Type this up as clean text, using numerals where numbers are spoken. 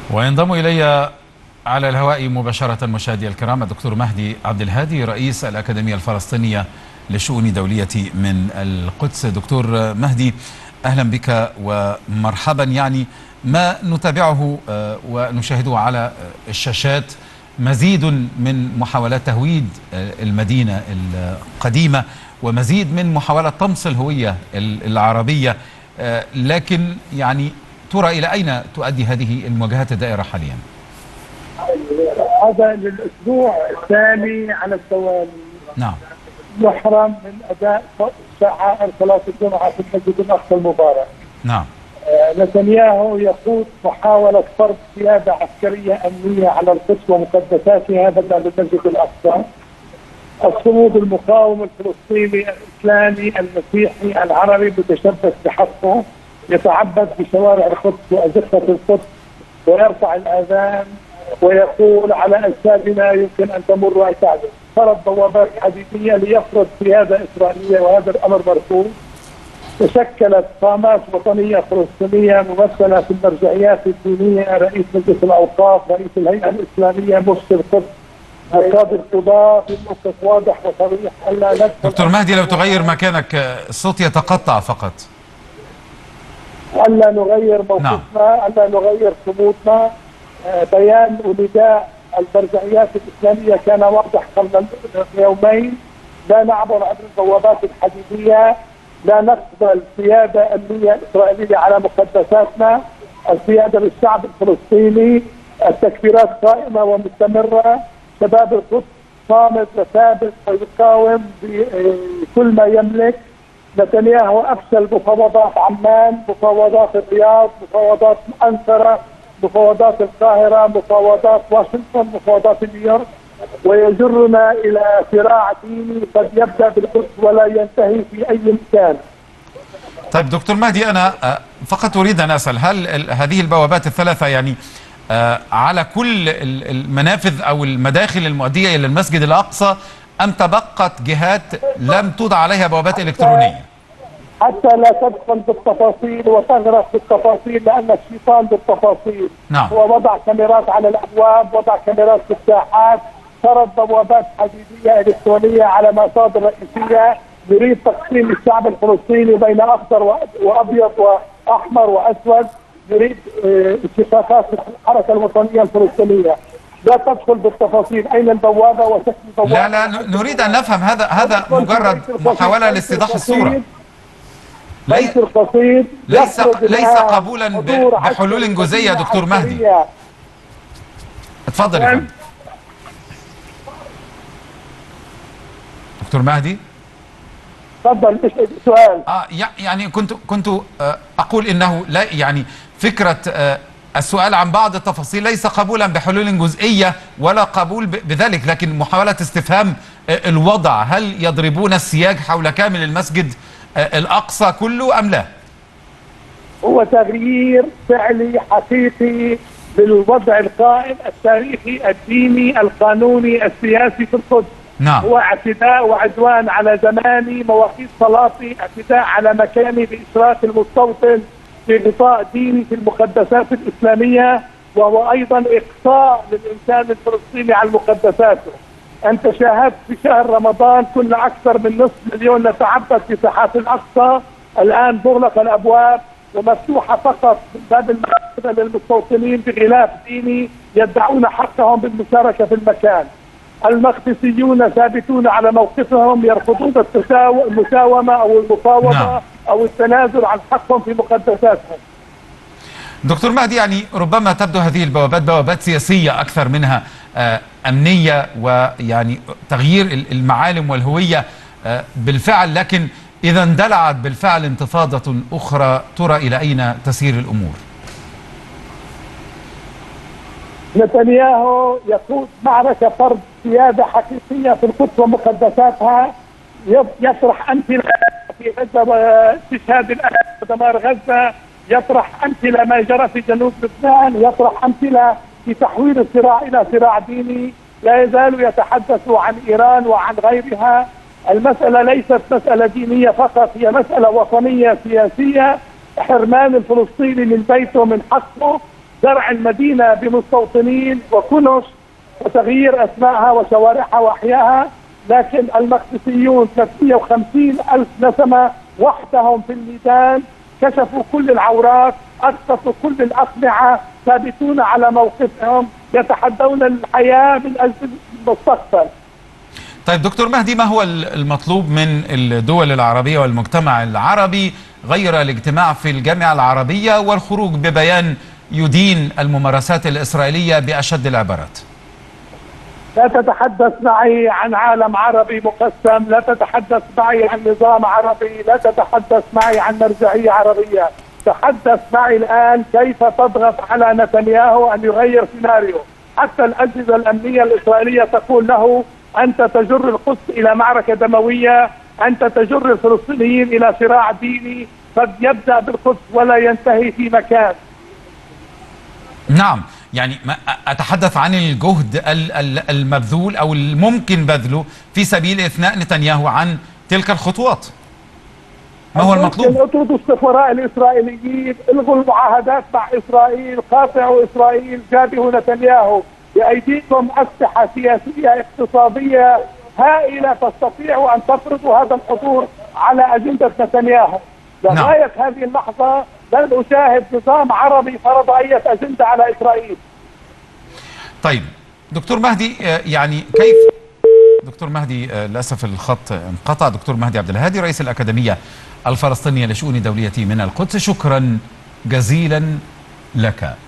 وينضم إلي على الهواء مباشرة مشاهدي الكرام الدكتور مهدي عبد الهادي رئيس الأكاديمية الفلسطينية للشؤون الدولية من القدس. دكتور مهدي، أهلا بك ومرحبا. ما نتابعه ونشاهده على الشاشات مزيد من محاولات تهويد المدينة القديمة ومزيد من محاولة طمس الهوية العربية، لكن ترى إلى أين تؤدي هذه المواجهات الدائرة حاليا؟ هذا للأسبوع الثاني على التوالي. نعم. محرم من أداء شعائر صلاة الجمعة في المسجد الأقصى المبارك. نعم. نتنياهو يقود محاولة فرض سيادة عسكرية أمنية على القدس ومقدساتها بدلا من المسجد الأقصى. الصمود المقاوم الفلسطيني الإسلامي المسيحي العربي متشبث بحقه، يتعبد بشوارع القدس وأزقة القدس ويرفع الآذان ويقول على أجسادنا يمكن أن تمر وتعبد. فرض بوابات حديدية ليفرض سيادة إسرائيلية، وهذا الأمر مرفوض. تشكلت قامات وطنية فلسطينية ممثلة في المرجعيات الدينية، رئيس مجلس الأوقاف، رئيس الهيئة الإسلامية، مفتي القدس، قاضي القضاة، في موقف واضح وصريح ألا ندخل. دكتور مهدي، لو تغير مكانك الصوت يتقطع فقط. ألا نغير موقفنا. نعم. ألا نغير صمودنا. بيان ونداء المرجعيات الإسلامية كان واضح قبل يومين: لا نعبر عبر البوابات الحديدية، لا نقبل سيادة أمنية إسرائيلية على مقدساتنا، السيادة للشعب الفلسطيني، التكفيرات قائمة ومستمرة، شباب القدس صامت وثابت ويقاوم بكل ما يملك. نتنياهو أفشل مفاوضات عمان، مفاوضات الرياض، مفاوضات أنقرة، مفاوضات القاهرة، مفاوضات واشنطن، مفاوضات نيويورك، ويجرنا إلى صراع ديني قد يبدأ بالقدس ولا ينتهي في أي مكان. طيب دكتور مهدي، أنا فقط أريد أن أسأل، هل هذه البوابات الثلاثة على كل المنافذ أو المداخل المؤدية إلى المسجد الأقصى، أم تبقت جهات لم توضع عليها بوابات إلكترونية؟ حتى لا تدخل بالتفاصيل وتغرق بالتفاصيل، لأن الشيطان بالتفاصيل. نعم. هو وضع كاميرات على الأبواب، وضع كاميرات في الساحات، فرض بوابات حديدية إلكترونية على مصادر رئيسية، يريد تقسيم الشعب الفلسطيني بين أخضر وأبيض وأحمر وأسود، يريد انشقاقات الحركة الوطنية الفلسطينية. لا تدخل بالتفاصيل أين البوابة وشكل البوابة. لا نريد أن نفهم، هذا مجرد محاولة لاستيضاح الصورة. بيت القصيد ليس قبولا بحلول جزئية. دكتور مهدي اتفضل يا فندم. دكتور مهدي تفضل. سؤال. كنت اقول انه لا، فكرة السؤال عن بعض التفاصيل ليس قبولا بحلول جزئية ولا قبول بذلك، لكن محاولة استفهام الوضع. هل يضربون السياج حول كامل المسجد الأقصى كله أم لا؟ هو تغيير فعلي حقيقي للوضع القائم التاريخي الديني القانوني السياسي في القدس. نعم. هو اعتداء وعدوان على زماني، مواقيت صلاتي، اعتداء على مكاني بإشراك المستوطن في غطاء ديني في المقدسات الإسلامية، وهو أيضا إقصاء للإنسان الفلسطيني على مقدساته. أنت شاهدت في شهر رمضان كنا أكثر من نصف مليون نتعبد في ساحات الأقصى، الآن مغلق الأبواب ومفتوحة فقط باب المسجد للمستوطنين بغلاف ديني يدعون حقهم بالمشاركة في المكان. المقدسيون ثابتون على موقفهم، يرفضون المساومة أو المفاوضة. نعم. أو التنازل عن حقهم في مقدساتهم. دكتور مهدي، ربما تبدو هذه البوابات بوابات سياسية أكثر منها أمنية، تغيير المعالم والهوية بالفعل، لكن إذا اندلعت بالفعل انتفاضة أخرى، ترى إلى أين تسير الأمور؟ نتنياهو يقود معركة فرض سيادة حقيقية في القدس ومقدساتها، يطرح أمثلة في غزة واستشهاد الأهل ودمار غزة، يطرح أمثلة ما جرى في جنوب لبنان، يطرح أمثلة في تحويل الصراع إلى صراع ديني. لا يزال يتحدث عن إيران وعن غيرها. المسألة ليست مسألة دينية فقط، هي مسألة وطنية سياسية. حرمان الفلسطيني من بيته، من حقه، زرع المدينة بمستوطنين وكنش وتغيير أسمائها وشوارعها وأحيائها، لكن المقدسيون 350 ألف نسمة وحدهم في الميدان كشفوا كل العورات، أسقطوا كل الأقنعة، ثابتون على موقفهم، يتحدون الحياة من أجل المستقبل. طيب دكتور مهدي، ما هو المطلوب من الدول العربية والمجتمع العربي غير الاجتماع في الجامعة العربية والخروج ببيان يدين الممارسات الإسرائيلية بأشد العبارات؟ لا تتحدث معي عن عالم عربي مقسم، لا تتحدث معي عن نظام عربي، لا تتحدث معي عن مرجعية عربية. تحدث معي الآن كيف تضغط على نتنياهو أن يغير سيناريو. حتى الأجهزة الأمنية الإسرائيلية تقول له: أنت تجر القدس إلى معركة دموية، أنت تجر الفلسطينيين إلى صراع ديني قد يبدأ بالقدس ولا ينتهي في مكان. نعم، يعني أتحدث عن الجهد المبذول أو الممكن بذله في سبيل إثناء نتنياهو عن تلك الخطوات. ما هو المطلوب؟ اطردوا السفراء الإسرائيليين، الغوا المعاهدات مع إسرائيل، قاطعوا إسرائيل، جابهوا نتنياهو. بأيديكم أسلحة سياسية اقتصادية هائلة تستطيع أن تفرضوا هذا الحضور على أجندة نتنياهو. لغاية هذه اللحظة لن أشاهد نظام عربي فرض أي أجندة على إسرائيل. طيب دكتور مهدي، يعني كيف دكتور مهدي، للأسف الخط انقطع. دكتور مهدي عبد الهادي رئيس الأكاديمية الفلسطينية لشؤون دولية من القدس، شكرا جزيلا لك.